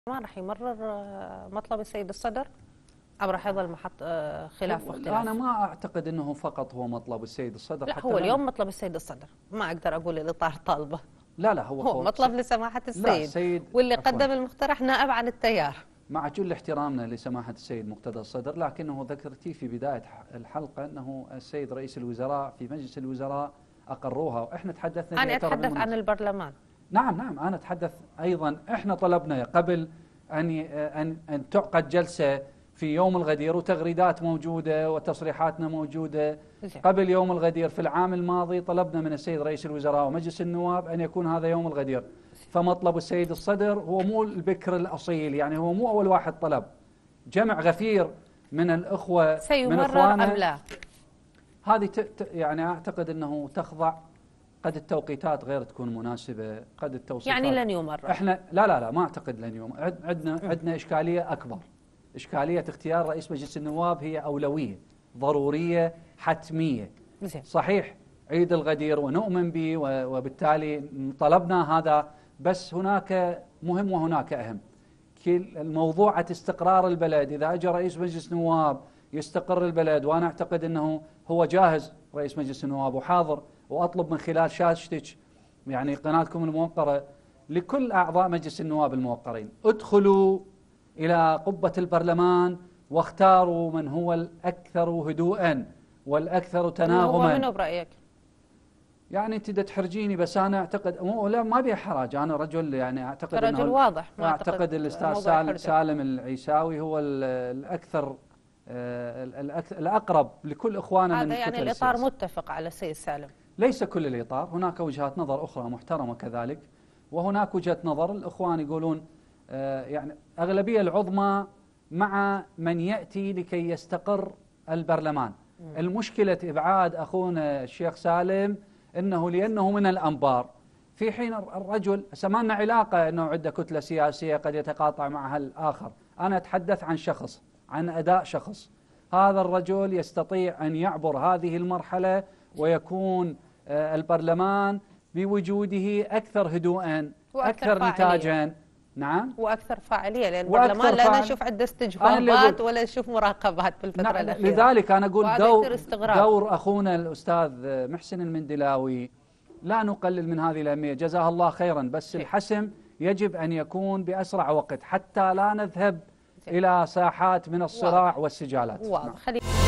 ما راح يمرر مطلب السيد الصدر أم راح يظل محط خلاف واختلاف؟ أنا ما أعتقد أنه فقط هو مطلب السيد الصدر. لا، هو اليوم مطلب السيد الصدر، ما أقدر أقول الإطار طالبه. لا هو مطلب لسماحة السيد، واللي قدم المقترح نائب عن التيار. مع كل احترامنا لسماحة السيد مقتدى الصدر، لكنه ذكرتي في بداية الحلقة أنه السيد رئيس الوزراء في مجلس الوزراء أقروها، وإحنا تحدثنا. أنا أتحدث عن البرلمان. نعم أنا أتحدث أيضا. إحنا طلبنا قبل أن تعقد جلسة في يوم الغدير، وتغريدات موجودة وتصريحاتنا موجودة. قبل يوم الغدير في العام الماضي طلبنا من السيد رئيس الوزراء ومجلس النواب أن يكون هذا يوم الغدير. فمطلب السيد الصدر هو مو البكر الأصيل، يعني هو مو أول واحد طلب، جمع غفير من الأخوة من إخواننا. أم لا؟ هذه يعني أعتقد أنه تخضع، قد التوقيتات غير تكون مناسبة، قد التوصيفات يعني لن يمرر. احنا لا ما اعتقد لن يمرر. عندنا اشكاليه اكبر. اشكاليه اختيار رئيس مجلس النواب هي اولويه ضروريه حتميه. صحيح عيد الغدير ونؤمن به، وبالتالي طلبنا هذا، بس هناك مهم وهناك اهم. الموضوعة استقرار البلد، اذا اجى رئيس مجلس نواب يستقر البلد، وانا اعتقد انه هو جاهز رئيس مجلس النواب وحاضر، واطلب من خلال شاشتك يعني قناتكم الموقرة لكل أعضاء مجلس النواب الموقرين، ادخلوا إلى قبة البرلمان واختاروا من هو الأكثر هدوءا والأكثر تناغما. هو منو برأيك؟ يعني أنت تحرجيني، بس أنا أعتقد لا، ما بي حرج. أنا رجل يعني أعتقد رجل واضح. ما أعتقد الأستاذ سالم العيساوي هو الأكثر الأقرب لكل إخواننا من هذا يعني الإطار متفق على السيد سالم. ليس كل الإطار، هناك وجهات نظر أخرى محترمة كذلك، وهناك وجهة نظر الإخوان يقولون يعني أغلبية العظمى مع من يأتي لكي يستقر البرلمان. المشكلة إبعاد أخونا الشيخ سالم لأنه من الأنبار، في حين الرجل سمعنا علاقة أنه عنده كتلة سياسية قد يتقاطع معها الآخر. أنا أتحدث عن شخص، عن أداء شخص. هذا الرجل يستطيع أن يعبر هذه المرحلة ويكون البرلمان بوجوده أكثر هدوءا، أكثر نتاجا. نعم، وأكثر فاعلية، لأن البرلمان لا نشوف عنده استجوابات ولا نشوف مراقبات بالفترة الأخيرة. لذلك أنا أقول دور أخونا الأستاذ محسن المندلاوي لا نقلل من هذه الأهمية، جزاه الله خيرا، بس الحسم يجب أن يكون بأسرع وقت حتى لا نذهب إلى ساحات من الصراع والسجالات. واضح.